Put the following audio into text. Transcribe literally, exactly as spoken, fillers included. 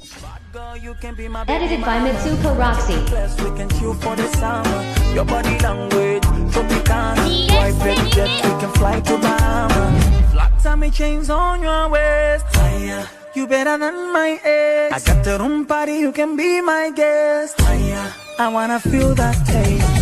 Edited by Mitsuko Roxy. We can chill for the summer. Your body language, tropical. White red jet, we can fly to Bahama. Flat tummy chains on your waist. Higher. You better than my ex. I got the room party, you can be my guest. Higher. I wanna feel that taste.